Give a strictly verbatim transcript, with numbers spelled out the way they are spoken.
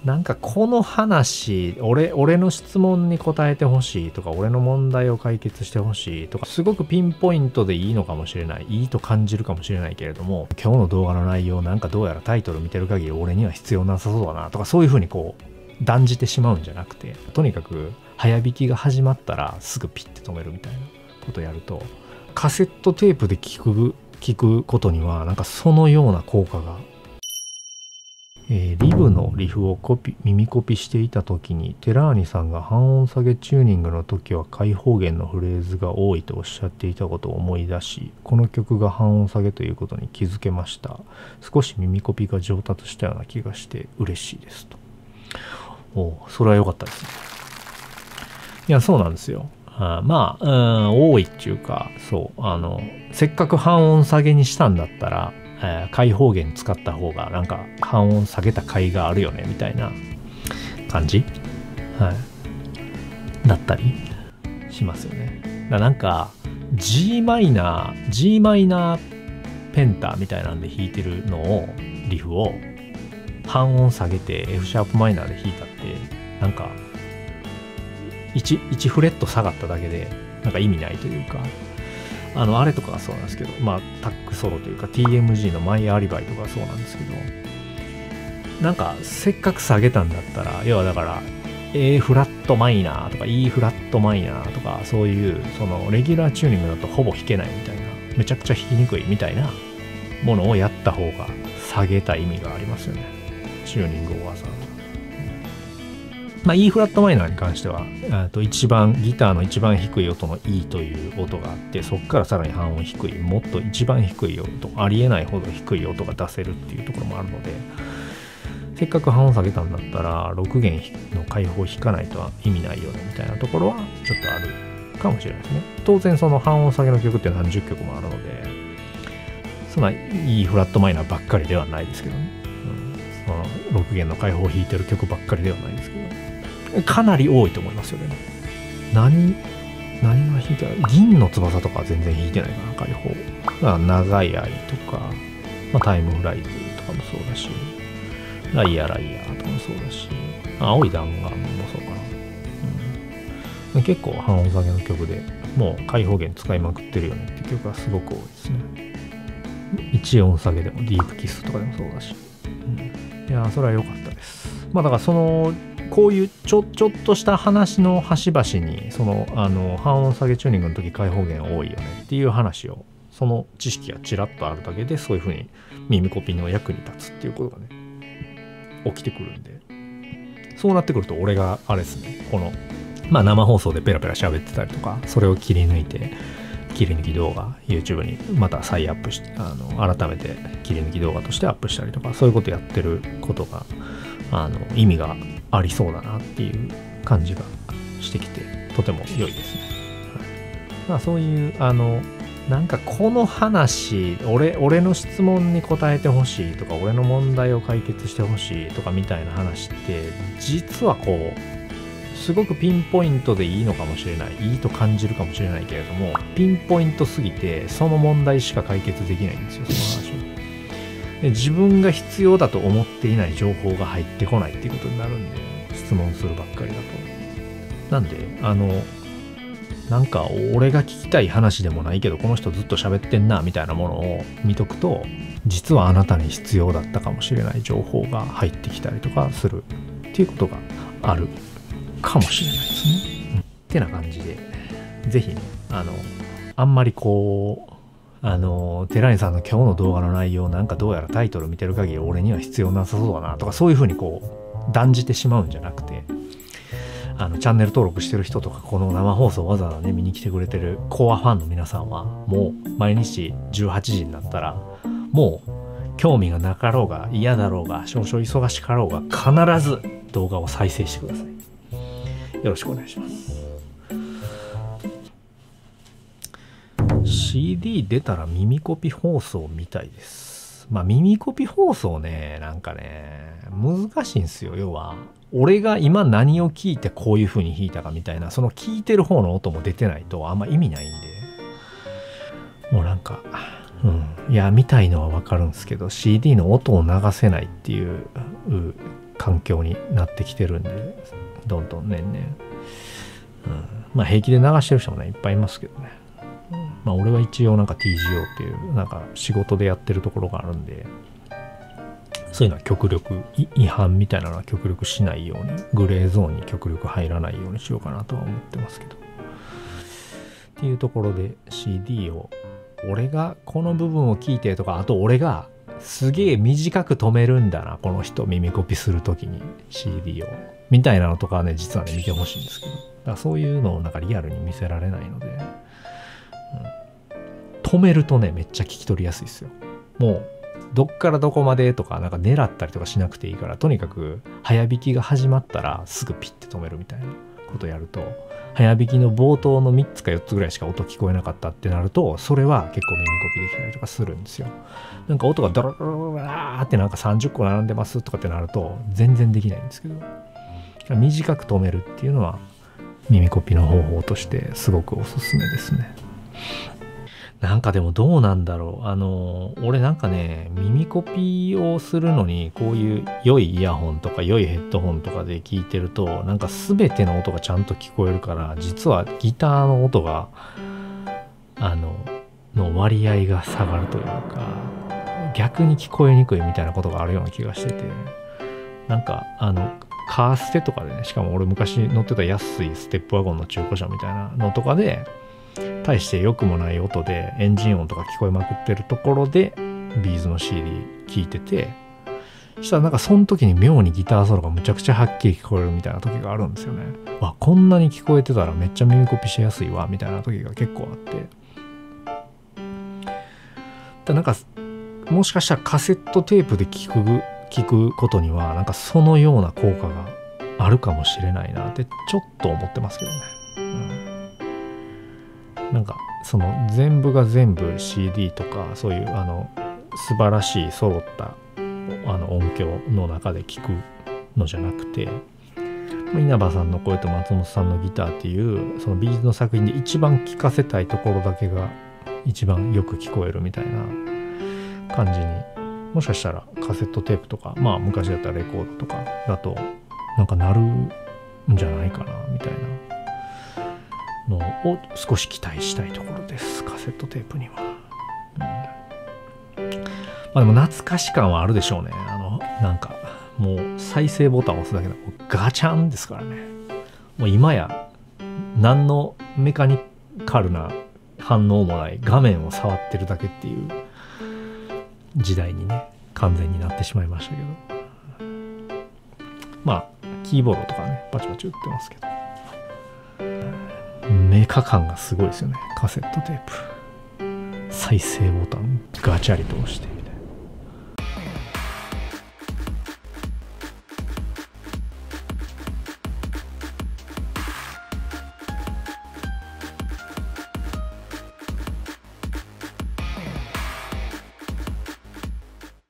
なんかこの話、俺、俺の質問に答えてほしいとか、俺の問題を解決してほしいとか、すごくピンポイントでいいのかもしれない、いいと感じるかもしれないけれども、今日の動画の内容なんかどうやらタイトル見てる限り俺には必要なさそうだなとか、そういうふうにこう断じてしまうんじゃなくて、とにかく早弾きが始まったらすぐピッて止めるみたいなことやると、カセットテープで聞く、聞くことにはなんかそのような効果が、えー、リブのリフをコピ耳コピしていた時にテラーニさんが半音下げチューニングの時は開放弦のフレーズが多いとおっしゃっていたことを思い出し、この曲が半音下げということに気づけました。少し耳コピが上達したような気がして嬉しいですと。おそれは良かったですね。いやそうなんですよ。あまあ、うん、多いっていうか、そうあのせっかく半音下げにしたんだったら、えー、開放弦使った方がなんか半音下げた甲斐があるよねみたいな感じ、はい、だったりしますよね。だなんか G マイナー G マイナーペンタみたいなんで弾いてるのをリフを半音下げて F シャープマイナーで弾いたってなんか 1, 1フレット下がっただけでなんか意味ないというか、あのあれとかがそうなんですけど、まあタックソロというか ティーエムジー のマイアリバイとかそうなんですけど、なんかせっかく下げたんだったら、要はだから A フラットマイナーとか E フラットマイナーとかそういうそのレギュラーチューニングだとほぼ弾けないみたいな、めちゃくちゃ弾きにくいみたいなものをやった方が下げた意味がありますよね、チューニングをわざわざ。まあ E フラットマイナーに関してはと一番ギターの一番低い音の E という音があって、そこからさらに半音低い、もっと一番低い音、ありえないほど低い音が出せるっていうところもあるので、せっかく半音下げたんだったらろく弦の開放を弾かないと意味ないよねみたいなところはちょっとあるかもしれないですね。当然その半音下げの曲って何十曲もあるので、そんな E フラットマイナーばっかりではないですけどね、うん、そのろく弦の開放を弾いてる曲ばっかりではないですけど、かなり多いと思いますよね。何何が弾いてある？銀の翼とかは全然弾いてないかな、開放。だから長い愛とか、まあ、タイムフライズとかもそうだし、ライヤーライヤーとかもそうだし、青い弾丸もそうかな、うん、結構半音下げの曲でもう開放弦使いまくってるよねって曲がすごく多いですね。いち音下げでもディープキスとかでもそうだし、うん、いやそれは良かったです。まあだからそのこういうちょちょっとした話の端々にそのあの半音下げチューニングの時開放弦多いよねっていう話を、その知識がちらっとあるだけでそういう風に耳コピの役に立つっていうことがね起きてくるんで、そうなってくると俺があれですね、このまあ生放送でペラペラ喋ってたりとか、それを切り抜いて切り抜き動画 YouTube にまた再アップして、あの改めて切り抜き動画としてアップしたりとか、そういうことやってることがあの意味がありそうだなっていう感じがしてきて、とても良いですね。はい、まあそういうあのなんかこの話、俺俺の質問に答えてほしいとか、俺の問題を解決してほしいとかみたいな話って実はこうすごくピンポイントでいいのかもしれない、いいと感じるかもしれないけれども、ピンポイントすぎてその問題しか解決できないんですよ、その話は。で自分が必要だと思っていない情報が入ってこないっていうことになるんで、質問するばっかりだと。なんであのなんか俺が聞きたい話でもないけどこの人ずっと喋ってんなみたいなものを見とくと、実はあなたに必要だったかもしれない情報が入ってきたりとかするっていうことがあるかもしれないですね。うん、ってな感じでぜひね、あのあんまりこうあの寺西さんの今日の動画の内容なんかどうやらタイトル見てる限り俺には必要なさそうだなとか、そういうふうにこう断じてしまうんじゃなくて、あのチャンネル登録してる人とか、この生放送わざわざね見に来てくれてるコアファンの皆さんは、もう毎日じゅうはちじになったらもう興味がなかろうが嫌だろうが少々忙しかろうが必ず動画を再生してください。よろしくお願いします。シーディー 出たら耳コピ放送みたいです。まあ耳コピ放送ね、なんかね難しいんですよ。要は俺が今何を聞いてこういう風に弾いたかみたいな、その聞いてる方の音も出てないとあんま意味ないんで、もうなんかうんいや見たいのはわかるんですけど シーディー の音を流せないっていう環境になってきてるんで、どんどん年々、うん、まあ平気で流してる人もねいっぱいいますけどね、うん、まあ俺は一応なんか ティージーオー っていうなんか仕事でやってるところがあるんで、そういうのは極力違反みたいなのは極力しないように、グレーゾーンに極力入らないようにしようかなとは思ってますけど、っていうところで シーディー を俺がこの部分を聞いてとか、あと俺がすげえ短く止めるんだなこの人耳コピするときに シーディー をみたいなのとかはね実はね見てほしいんですけど、だからそういうのをなんかリアルに見せられないので、うん、止めるとねめっちゃ聞き取りやすいですよ。もうどっからどこまでとかなんか狙ったりとかしなくていいから、とにかく早弾きが始まったらすぐピッて止めるみたいなことやると、早弾きの冒頭のみっつかよっつぐらいしか音聞こえなかったってなると、それは結構耳コピできたりとかするんですよ。なんか音がドロドロドローってなんかさんじゅっこ並んでますとかってなると全然できないんですけど、短く止めるっていうのは耳コピの方法としてすごくおすすめですね。なんかでもどうなんだろう、あの俺なんかね耳コピをするのにこういう良いイヤホンとか良いヘッドホンとかで聞いてると、なんか全ての音がちゃんと聞こえるから、実はギターの音があのの割合が下がるというか、逆に聞こえにくいみたいなことがあるような気がしてて、なんかあのカーステとかでね、しかも俺昔乗ってた安いステップワゴンの中古車みたいなのとかで大して良くもない音でエンジン音とか聞こえまくってるところでビーズの シーディー 聞いてて、そしたらなんかその時に妙にギターソロがむちゃくちゃはっきり聞こえるみたいな時があるんですよね。わ、こんなに聞こえてたらめっちゃ耳コピしやすいわみたいな時が結構あって、だなんかもしかしたらカセットテープで聞く聞くことにはなんかそのような効果があるかもしれないなってちょっと思ってますけどね。うん、なんかその全部が全部 シーディー とかそういうあの素晴らしい揃ったあの音響の中で聞くのじゃなくて、稲葉さんの声と松本さんのギターっていうそのビーズの作品で一番聴かせたいところだけが一番よく聞こえるみたいな感じに、もしかしたらカセットテープとか、まあ昔だったらレコードとかだとなんかなるんじゃないかなみたいなのを少し期待したいところです、カセットテープには。うん、まあでも懐かし感はあるでしょうね。あのなんかもう再生ボタンを押すだけでもうガチャンですからね。もう今や何のメカニカルな反応もない画面を触ってるだけっていう時代にね完全になってしまいましたけど、まあキーボードとかねパチパチ打ってますけど、メカ感がすごいですよね。カセットテープ再生ボタンガチャリと押して